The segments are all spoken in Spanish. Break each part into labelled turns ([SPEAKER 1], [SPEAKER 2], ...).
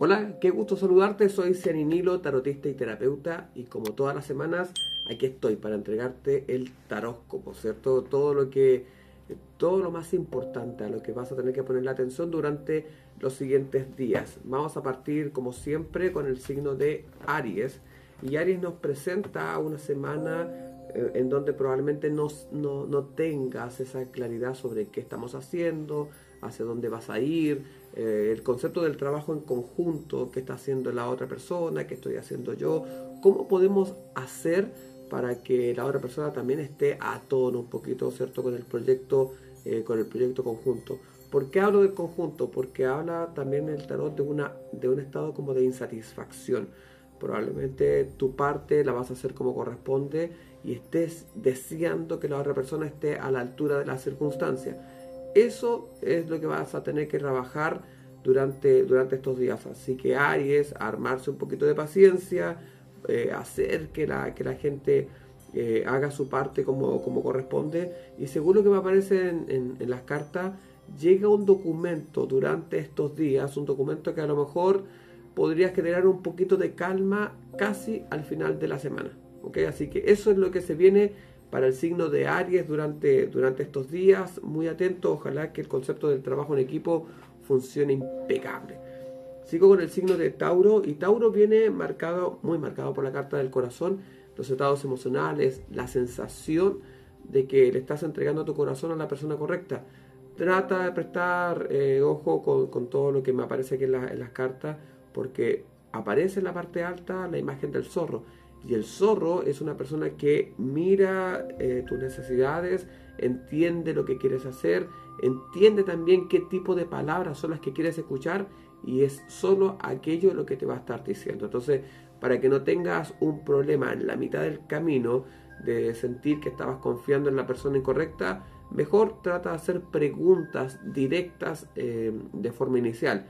[SPEAKER 1] Hola, qué gusto saludarte, soy Cianinilo, tarotista y terapeuta, y como todas las semanas aquí estoy para entregarte el taróscopo, ¿cierto? Todo lo más importante a lo que vas a tener que poner la atención durante los siguientes días. Vamos a partir como siempre con el signo de Aries, y Aries nos presenta una semana en donde probablemente no tengas esa claridad sobre qué estamos haciendo, hacia dónde vas a ir, el concepto del trabajo en conjunto, qué está haciendo la otra persona, qué estoy haciendo yo, cómo podemos hacer para que la otra persona también esté a tono un poquito, ¿cierto?, con el proyecto conjunto. ¿Por qué hablo del conjunto? Porque habla también el tarot de un estado como de insatisfacción. Probablemente tu parte la vas a hacer como corresponde y estés deseando que la otra persona esté a la altura de la circunstancia. Eso es lo que vas a tener que trabajar durante estos días. Así que Aries, armarse un poquito de paciencia, hacer que la gente haga su parte como corresponde. Y según lo que me aparece en las cartas, llega un documento durante estos días, un documento que a lo mejor podrías generar un poquito de calma casi al final de la semana. ¿Okay? Así que eso es lo que se viene para el signo de Aries durante estos días. Muy atento, ojalá que el concepto del trabajo en equipo funcione impecable. Sigo con el signo de Tauro, y Tauro viene muy marcado por la carta del corazón, los estados emocionales, la sensación de que le estás entregando tu corazón a la persona correcta. Trata de prestar ojo con todo lo que me aparece aquí en las cartas, porque aparece en la parte alta la imagen del zorro. Y el zorro es una persona que mira tus necesidades, entiende lo que quieres hacer, entiende también qué tipo de palabras son las que quieres escuchar, y es solo aquello lo que te va a estar diciendo. Entonces, para que no tengas un problema en la mitad del camino de sentir que estabas confiando en la persona incorrecta, mejor trata de hacer preguntas directas de forma inicial.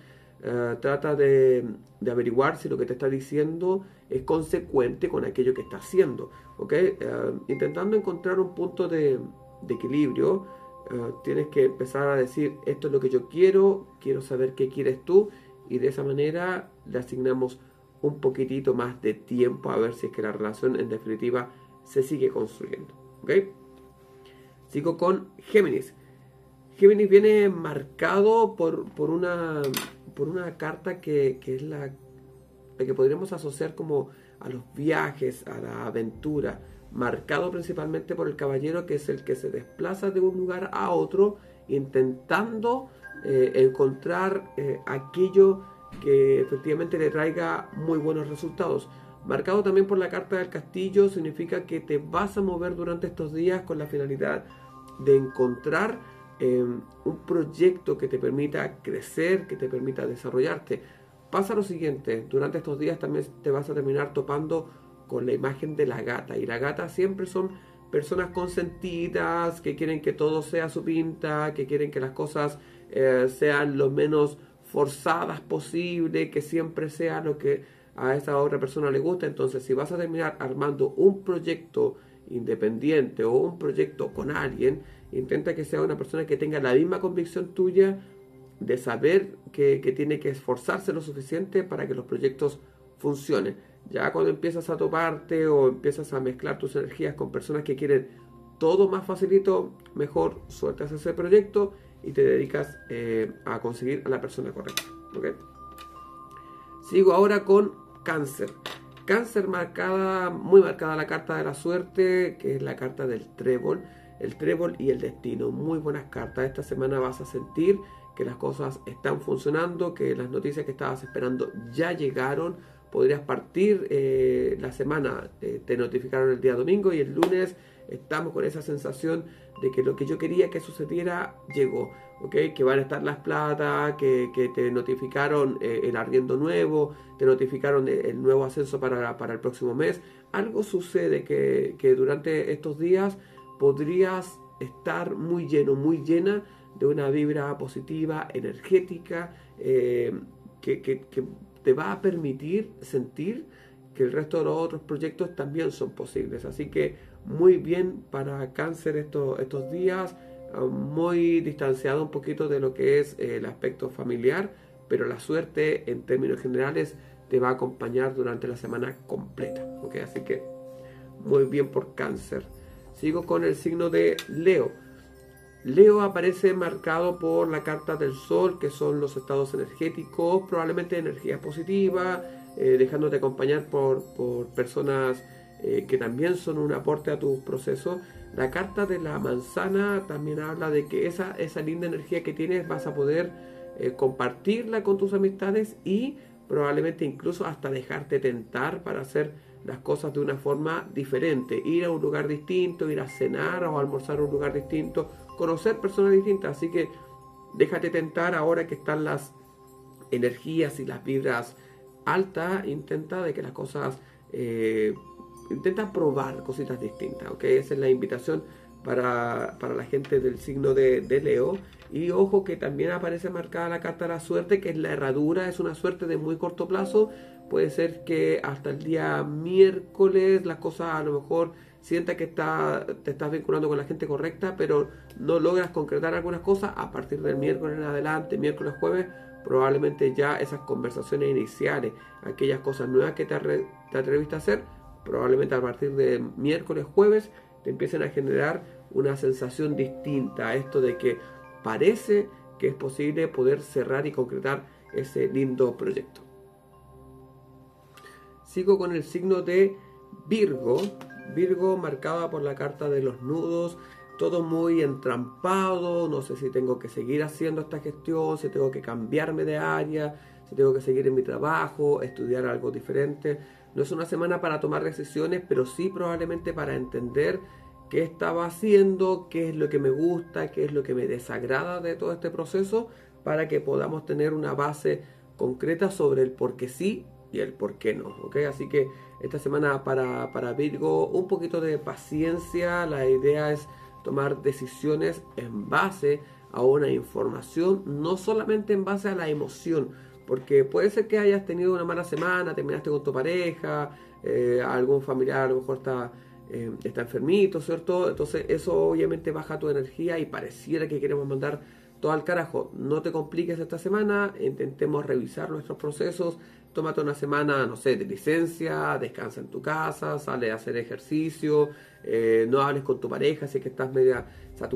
[SPEAKER 1] Trata de averiguar si lo que te está diciendo es consecuente con aquello que está haciendo, ¿okay? Intentando encontrar un punto de equilibrio. Tienes que empezar a decir: esto es lo que yo quiero saber qué quieres tú, y de esa manera le asignamos un poquitito más de tiempo a ver si es que la relación en definitiva se sigue construyendo, ¿okay? Sigo con Géminis. Géminis viene marcado por una carta que es la que podríamos asociar como a los viajes, a la aventura, marcado principalmente por el caballero, que es el que se desplaza de un lugar a otro intentando encontrar aquello que efectivamente le traiga muy buenos resultados. Marcado también por la carta del castillo, significa que te vas a mover durante estos días con la finalidad de encontrar un proyecto que te permita crecer, que te permita desarrollarte. Pasa lo siguiente: durante estos días también te vas a terminar topando con la imagen de la gata, y la gata siempre son personas consentidas, que quieren que todo sea su pinta, que quieren que las cosas sean lo menos forzadas posible, que siempre sea lo que a esa otra persona le gusta. Entonces, si vas a terminar armando un proyecto independiente o un proyecto con alguien, intenta que sea una persona que tenga la misma convicción tuya, de saber que tiene que esforzarse lo suficiente para que los proyectos funcionen. Ya cuando empiezas a toparte o empiezas a mezclar tus energías con personas que quieren todo más facilito, mejor sueltas ese proyecto y te dedicas a conseguir a la persona correcta, ¿okay? Sigo ahora con Cáncer. Cáncer, muy marcada la carta de la suerte, que es la carta del trébol. El trébol y el destino, muy buenas cartas. Esta semana vas a sentir que las cosas están funcionando, que las noticias que estabas esperando ya llegaron. Podrías partir la semana, te notificaron el día domingo, y el lunes estamos con esa sensación de que lo que yo quería que sucediera llegó, ¿okay? Que van a estar las platas, que te notificaron el arriendo nuevo, te notificaron el nuevo ascenso para el próximo mes. Algo sucede que durante estos días podrías estar muy lleno, muy llena de una vibra positiva, energética, que te va a permitir sentir que el resto de los otros proyectos también son posibles. Así que muy bien para Cáncer estos días, muy distanciado un poquito de lo que es el aspecto familiar, pero la suerte en términos generales te va a acompañar durante la semana completa, ¿ok? Así que muy bien por Cáncer. Sigo con el signo de Leo. Leo aparece marcado por la carta del Sol, que son los estados energéticos, probablemente energía positiva, dejándote acompañar por personas que también son un aporte a tu proceso. La carta de la manzana también habla de que esa linda energía que tienes vas a poder compartirla con tus amistades y probablemente incluso hasta dejarte tentar para hacer las cosas de una forma diferente, ir a un lugar distinto, ir a cenar o almorzar a un lugar distinto, conocer personas distintas. Así que déjate tentar ahora que están las energías y las vibras altas, intenta de que las cosas, intenta probar cositas distintas, ¿ok? Esa es la invitación para la gente del signo de Leo. Y ojo que también aparece marcada la carta de la suerte, que es la herradura, es una suerte de muy corto plazo. Puede ser que hasta el día miércoles las cosas a lo mejor sienta que te estás vinculando con la gente correcta, pero no logras concretar algunas cosas. A partir del miércoles en adelante, miércoles, jueves, probablemente ya esas conversaciones iniciales, aquellas cosas nuevas que te atreviste a hacer, probablemente a partir de miércoles, jueves, te empiecen a generar una sensación distinta a esto de que parece que es posible poder cerrar y concretar ese lindo proyecto. Sigo con el signo de Virgo. Virgo marcada por la carta de los nudos, todo muy entrampado, no sé si tengo que seguir haciendo esta gestión, si tengo que cambiarme de área, si tengo que seguir en mi trabajo, estudiar algo diferente. No es una semana para tomar decisiones, pero sí probablemente para entender qué estaba haciendo, qué es lo que me gusta, qué es lo que me desagrada de todo este proceso, para que podamos tener una base concreta sobre el por qué sí y el por qué no, ¿ok? Así que esta semana para Virgo, un poquito de paciencia. La idea es tomar decisiones en base a una información, no solamente en base a la emoción, porque puede ser que hayas tenido una mala semana, terminaste con tu pareja, algún familiar a lo mejor está enfermito, ¿cierto? Entonces eso obviamente baja tu energía y pareciera que queremos mandar todo al carajo. No te compliques esta semana, intentemos revisar nuestros procesos. Tómate una semana, no sé, de licencia, descansa en tu casa, sale a hacer ejercicio, no hables con tu pareja si es que estás medio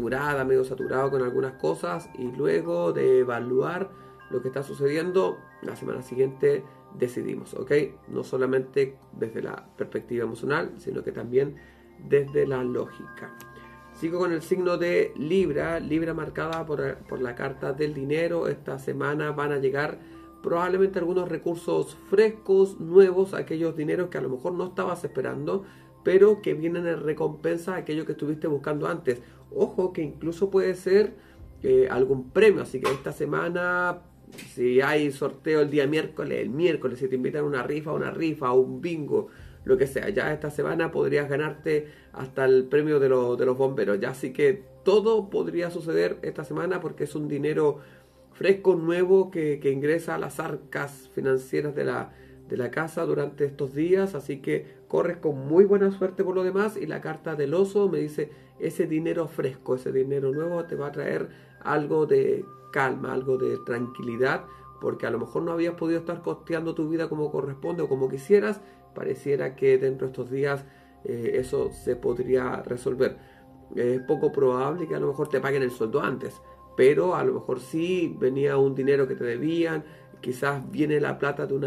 [SPEAKER 1] saturado con algunas cosas, y luego de evaluar lo que está sucediendo, la semana siguiente decidimos, ¿ok? No solamente desde la perspectiva emocional, sino que también desde la lógica. Sigo con el signo de Libra, Libra marcada por la carta del dinero. Esta semana van a llegar probablemente algunos recursos frescos, nuevos, aquellos dineros que a lo mejor no estabas esperando, pero que vienen en recompensa a aquello que estuviste buscando antes. Ojo que incluso puede ser algún premio, así que esta semana, si hay sorteo el día miércoles, el miércoles, si te invitan a una rifa, un bingo, lo que sea, ya esta semana podrías ganarte hasta el premio de los bomberos, ya. Así que todo podría suceder esta semana porque es un dinero fresco, nuevo, que ingresa a las arcas financieras de la casa durante estos días. Así que corres con muy buena suerte por lo demás. Y la carta del oso me dice, ese dinero fresco, ese dinero nuevo te va a traer algo de calma, algo de tranquilidad, porque a lo mejor no habías podido estar costeando tu vida como corresponde o como quisieras. Pareciera que dentro de estos días eso se podría resolver. Es poco probable que a lo mejor te paguen el sueldo antes, pero a lo mejor sí venía un dinero que te debían, quizás viene la plata de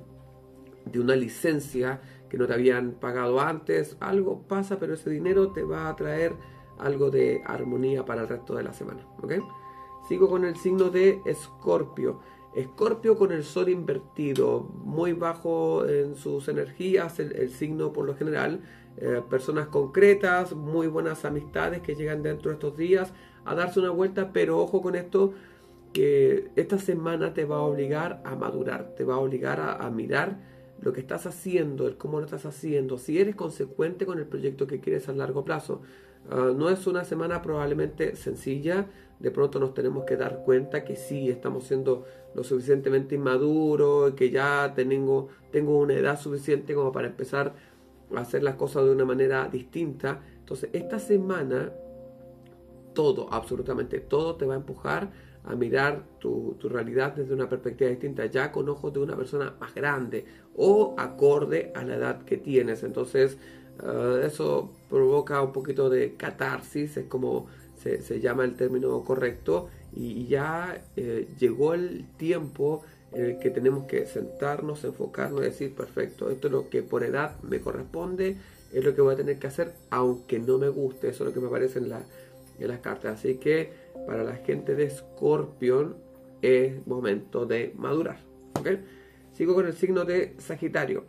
[SPEAKER 1] una licencia que no te habían pagado antes, algo pasa, pero ese dinero te va a traer algo de armonía para el resto de la semana, ¿ok? Sigo con el signo de Escorpio. Escorpio con el sol invertido, muy bajo en sus energías, el signo por lo general. Personas concretas, muy buenas amistades que llegan dentro de estos días a darse una vuelta, pero ojo con esto, que esta semana te va a obligar a madurar, te va a obligar a mirar lo que estás haciendo, el cómo lo estás haciendo, si eres consecuente con el proyecto que quieres a largo plazo. No es una semana probablemente sencilla. De pronto nos tenemos que dar cuenta que sí estamos siendo lo suficientemente inmaduros, que ya tengo una edad suficiente como para empezar a hacer las cosas de una manera distinta. Entonces esta semana todo, absolutamente todo te va a empujar a mirar tu realidad desde una perspectiva distinta, ya con ojos de una persona más grande o acorde a la edad que tienes. Entonces, eso provoca un poquito de catarsis, es como se llama el término correcto, y ya llegó el tiempo en el que tenemos que sentarnos, enfocarnos y decir, perfecto, esto es lo que por edad me corresponde, es lo que voy a tener que hacer, aunque no me guste. Eso es lo que me aparece en las cartas. Así que para la gente de Escorpión es momento de madurar. ¿Okay? Sigo con el signo de Sagitario.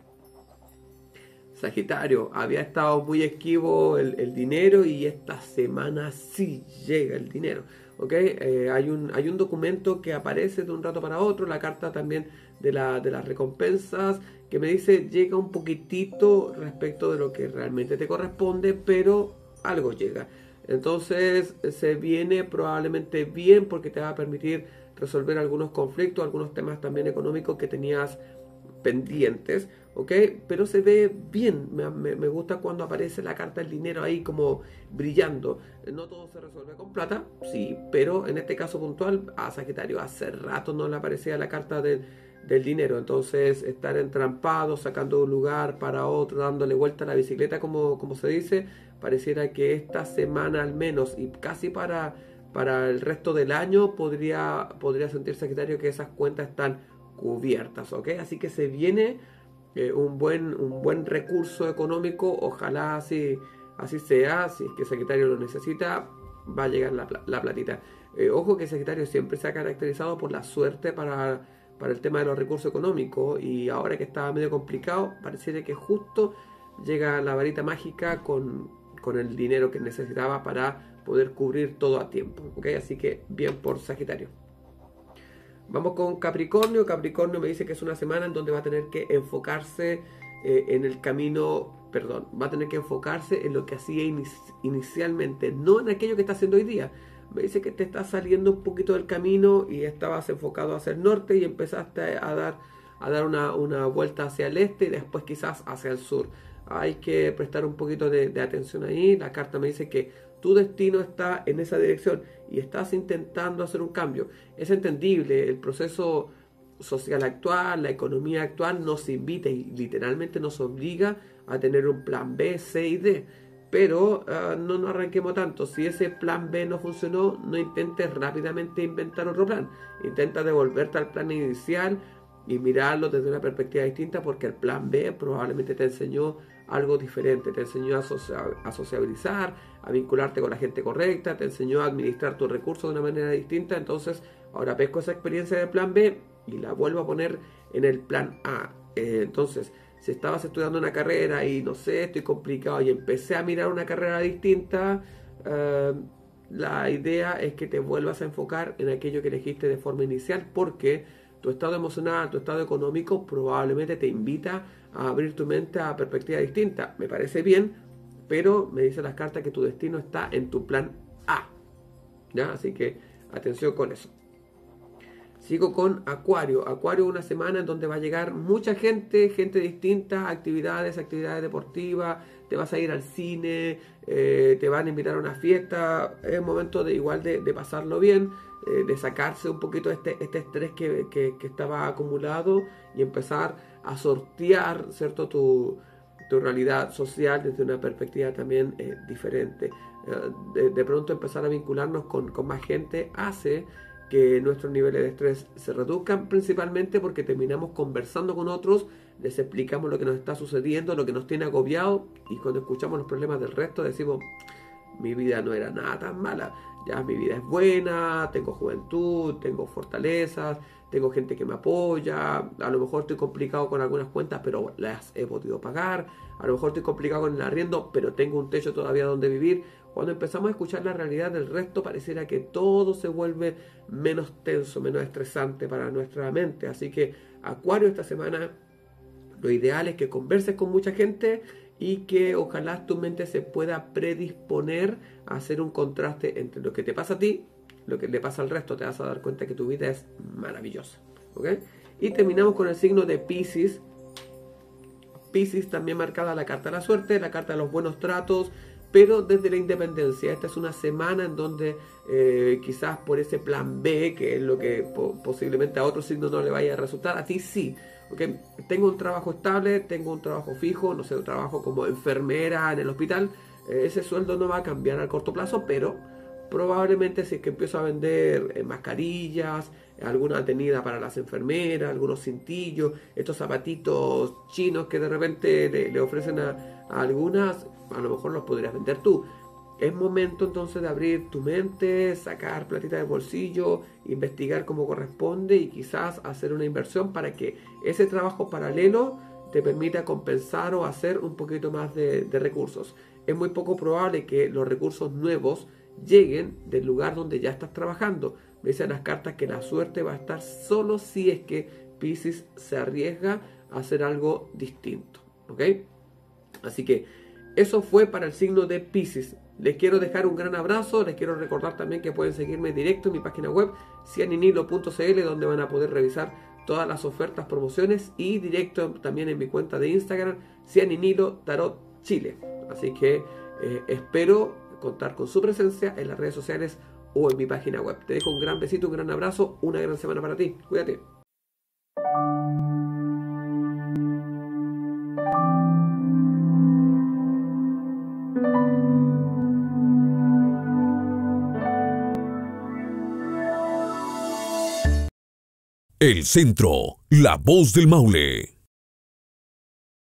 [SPEAKER 1] Sagitario, había estado muy esquivo el dinero, y esta semana sí llega el dinero. ¿Okay? Hay un documento que aparece de un rato para otro, la carta también de las recompensas, que me dice llega un poquitito respecto de lo que realmente te corresponde, pero algo llega. Entonces se viene probablemente bien, porque te va a permitir resolver algunos conflictos, algunos temas también económicos que tenías pendientes, ¿ok? Pero se ve bien. Me gusta cuando aparece la carta del dinero ahí como brillando. No todo se resuelve con plata, sí, pero en este caso puntual a Sagitario hace rato no le aparecía la carta del dinero. Entonces estar entrampado, sacando de un lugar para otro, dándole vuelta a la bicicleta, como se dice, pareciera que esta semana al menos, y casi para el resto del año, podría sentir Sagitario que esas cuentas están cubiertas, ¿ok? Así que se viene un buen recurso económico. Ojalá así sea. Si es que Sagitario lo necesita, va a llegar la platita. Ojo que Sagitario siempre se ha caracterizado por la suerte para el tema de los recursos económicos, y ahora que estaba medio complicado, pareciera que justo llega la varita mágica con el dinero que necesitaba para poder cubrir todo a tiempo, ¿ok? Así que bien por Sagitario. Vamos con Capricornio. Capricornio me dice que es una semana en donde va a tener que enfocarse en el camino, perdón, va a tener que enfocarse en lo que hacía inicialmente, no en aquello que está haciendo hoy día. Me dice que te estás saliendo un poquito del camino y estabas enfocado hacia el norte, y empezaste a dar una vuelta hacia el este y después quizás hacia el sur. Hay que prestar un poquito de atención ahí. La carta me dice que tu destino está en esa dirección y estás intentando hacer un cambio. Es entendible, el proceso social actual, la economía actual nos invita y literalmente nos obliga a tener un plan B, C y D. Pero no nos arranquemos tanto. Si ese plan B no funcionó, no intentes rápidamente inventar otro plan. Intenta devolverte al plan inicial y mirarlo desde una perspectiva distinta, porque el plan B probablemente te enseñó algo diferente, te enseñó a sociabilizar, a vincularte con la gente correcta, te enseñó a administrar tus recursos de una manera distinta. Entonces ahora pesco esa experiencia del plan B y la vuelvo a poner en el plan A. Entonces, si estabas estudiando una carrera y no sé, estoy complicado, y empecé a mirar una carrera distinta, la idea es que te vuelvas a enfocar en aquello que elegiste de forma inicial, porque tu estado emocional, tu estado económico probablemente te invita a abrir tu mente a perspectivas distintas. Me parece bien, pero me dicen las cartas que tu destino está en tu plan A, ¿ya? Así que atención con eso. Sigo con Acuario. Acuario, una semana en donde va a llegar mucha gente distinta, actividades deportivas, te vas a ir al cine, te van a invitar a una fiesta. Es momento de pasarlo bien, de sacarse un poquito este estrés que estaba acumulado, y empezar a sortear, ¿cierto?, tu realidad social desde una perspectiva también diferente. De pronto empezar a vincularnos con más gente hace que nuestros niveles de estrés se reduzcan, principalmente porque terminamos conversando con otros, les explicamos lo que nos está sucediendo, lo que nos tiene agobiado, y cuando escuchamos los problemas del resto decimos, mi vida no era nada tan mala, ya mi vida es buena, tengo juventud, tengo fortalezas, tengo gente que me apoya, a lo mejor estoy complicado con algunas cuentas, pero las he podido pagar, a lo mejor estoy complicado con el arriendo, pero tengo un techo todavía donde vivir. Cuando empezamos a escuchar la realidad del resto, pareciera que todo se vuelve menos tenso, menos estresante para nuestra mente. Así que, Acuario, esta semana lo ideal es que converses con mucha gente y que ojalá tu mente se pueda predisponer a hacer un contraste entre lo que te pasa a ti, lo que le pasa al resto. Te vas a dar cuenta que tu vida es maravillosa, ¿ok? Y terminamos con el signo de Piscis. Piscis, también marcada la carta de la suerte, la carta de los buenos tratos, pero desde la independencia. Esta es una semana en donde quizás por ese plan B, que es lo que posiblemente a otro signo no le vaya a resultar, a ti sí. ¿Okay? Tengo un trabajo estable, tengo un trabajo fijo, no sé, un trabajo como enfermera en el hospital. Ese sueldo no va a cambiar a corto plazo, pero probablemente si es que empiezo a vender mascarillas, alguna tenida para las enfermeras, algunos cintillos, estos zapatitos chinos que de repente le ofrecen a algunas, a lo mejor los podrías vender tú. Es momento entonces de abrir tu mente, sacar platita del bolsillo, investigar como corresponde y quizás hacer una inversión para que ese trabajo paralelo te permita compensar o hacer un poquito más de recursos. Es muy poco probable que los recursos nuevos lleguen del lugar donde ya estás trabajando. Me dicen las cartas que la suerte va a estar solo si es que Piscis se arriesga a hacer algo distinto. ¿Ok? Así que eso fue para el signo de Piscis. Les quiero dejar un gran abrazo. Les quiero recordar también que pueden seguirme directo en mi página web cianinilo.cl, donde van a poder revisar todas las ofertas, promociones, y directo también en mi cuenta de Instagram, Cianinilo Tarot Chile. Así que espero contar con su presencia en las redes sociales o en mi página web. Te dejo un gran besito, un gran abrazo, una gran semana para ti. Cuídate.
[SPEAKER 2] El Centro, la voz del Maule.